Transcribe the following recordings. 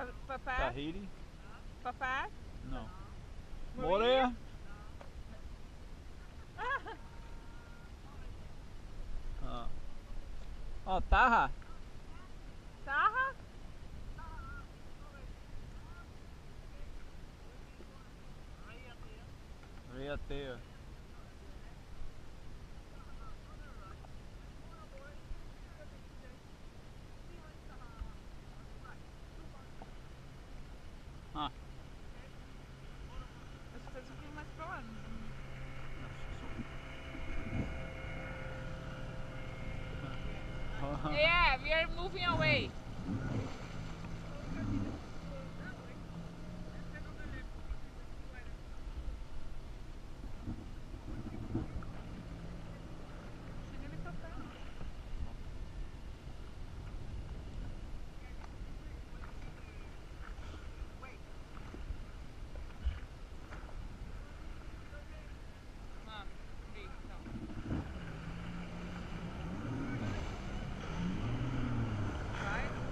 Tahiti? Fafá? Não. Moreira? Moreira? Ah. Ó, Tarra? Sarra? Reiateia. Ah. Acho que tá um pouquinho mais pra lá. Yeah, we are moving away. Ah, vi, então. Vai.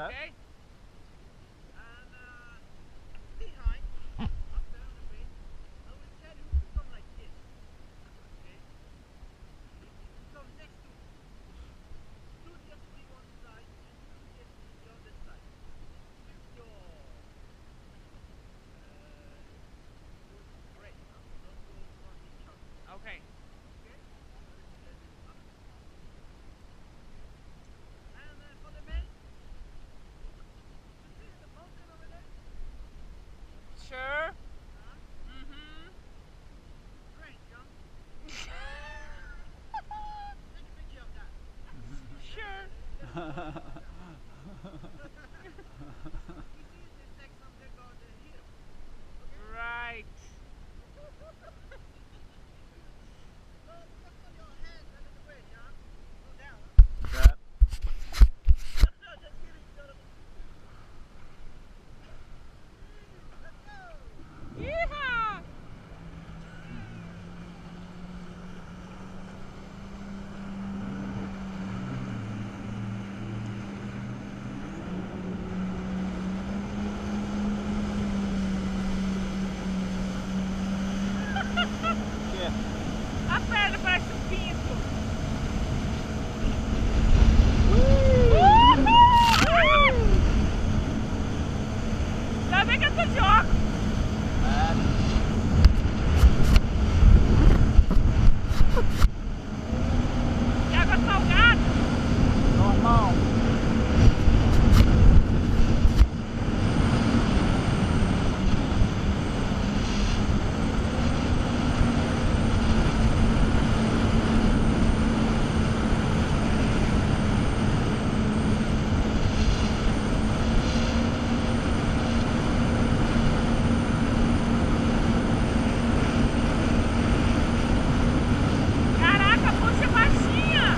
Okay? And stay high up there on the bridge. I will tell you to come like this. Okay? If you come next to me, do just the one side and do just the other side. Use your great. Don't go on each other. Okay. Okay? And for the men, you see the mountain over there? Sure. Huh? Mm-hmm. Great, John. Take a picture of that. Sure. You see the text on there called the hero. Okay? Right. So just put your hands under the way, John. Go down. That. No, just kidding. Let's go. Yeehaw! Que? A perna parece um pinto. Ainda bem que eu tô de óculos. É. E água salgada. Normal. Caraca, puxa baixinha.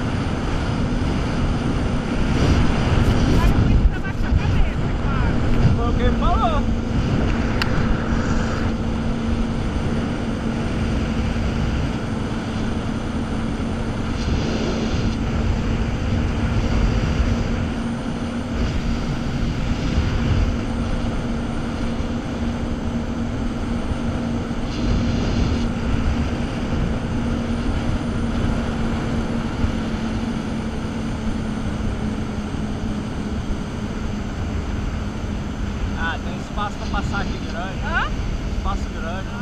Agora precisa baixar a cabeça, claro. Foi o que ele falou. Ah, tem espaço pra passar aqui grande. Hã? Espaço grande.